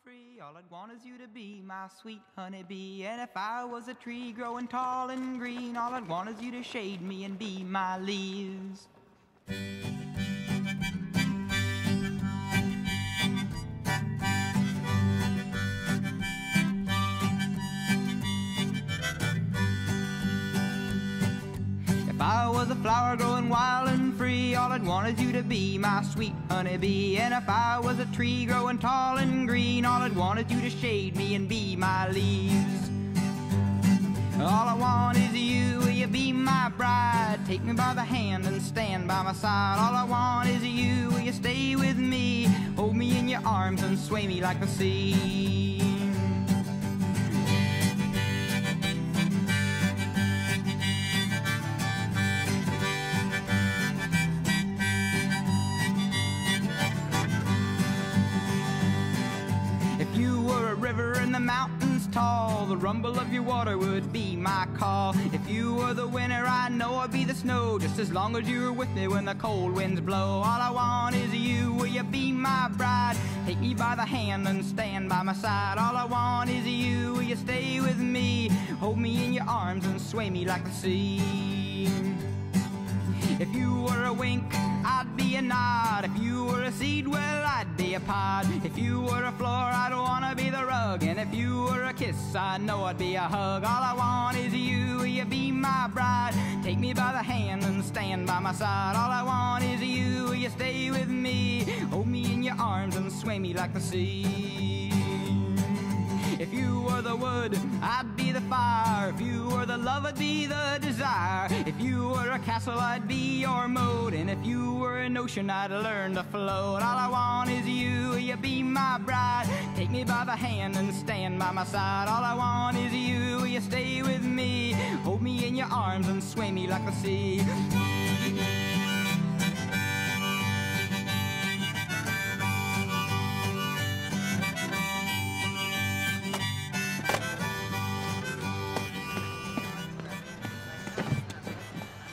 free, all I'd want is you to be my sweet honeybee. And if I was a tree growing tall and green, all I'd want is you to shade me and be my leaves. If I was a flower growing wild and free, all I'd want is you to be my sweet honeybee. And if I was a tree growing tall and green, all I'd want is you to shade me and be my leaves. All I want is you, will you be my bride? Take me by the hand and stand by my side. All I want is you, will you stay with me? Hold me in your arms and sway me like the sea. If you were a river in the mountains tall, the rumble of your water would be my call. If you were the winter, I know I'd be the snow, just as long as you were with me when the cold winds blow. All I want is you, will you be my bride? Take me by the hand and stand by my side. All I want is you, will you stay with me? Hold me in your arms and sway me like the sea. If you were a wink, I'd be a nod. If you were a seed, well, I'd be a pod. If you were a floor, I'd wanna be the rug. And if you were a kiss, I know I'd be a hug. All I want is you, will you be my bride? Take me by the hand and stand by my side. All I want is you, will you stay with me? Hold me in your arms and sway me like the sea. If you were the wood, I'd be the fire. If you were the love, I'd be the desire. If you were a castle, I'd be your moat. And if you were an ocean, I'd learn to float. All I want is you, will you be my bride? Take me by the hand and stand by my side. All I want is you, will you stay with me? Hold me in your arms and sway me like the sea.